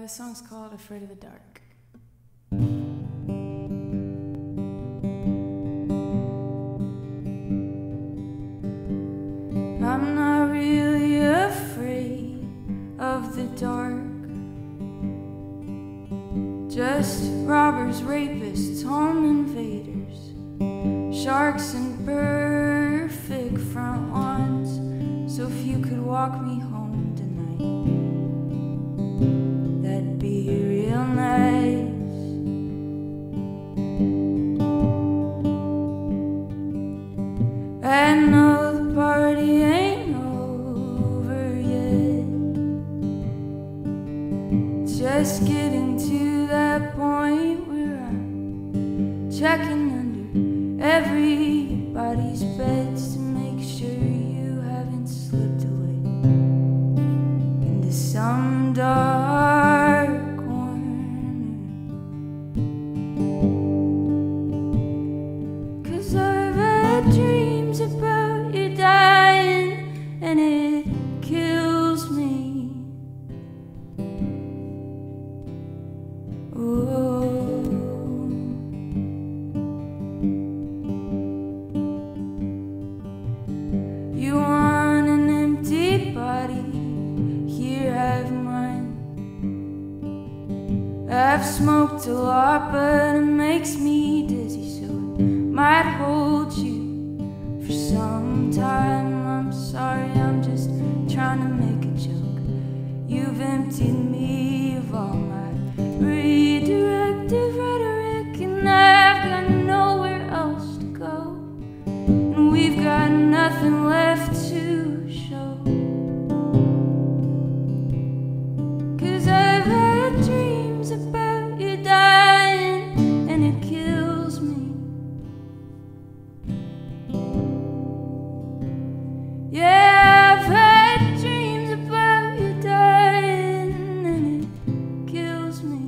This song's called Afraid of the Dark. I'm not really afraid of the dark. Just robbers, rapists, home invaders, sharks and perfect front lawns. So if you could walk me home tonight, that'd be real nice. I know the party ain't over yet. Just getting to that point where I'm checking under everybody's beds to make sure you haven't slipped away into some dark corner. 'Cause I've had dreams about you dying, and it kills me. Oh. You want an empty body, here have mine. I've smoked a lot, but it makes me dizzy, so it might hold you for some time. I'm sorry, I'm just trying to make a joke. You've emptied me of all my redirective rhetoric, and I've got nowhere else to go, and we've got nothing left to show. 'Cause I've had dreams about you dying, and it kills me. Yeah, I've had dreams about you dying, and it kills me.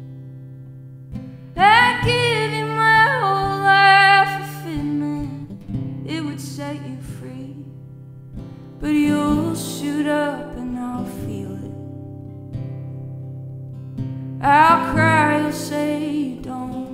I'd give you my whole life if it meant it would set you free, but you'll shoot up and I'll feel it. I'll cry, you'll say you don't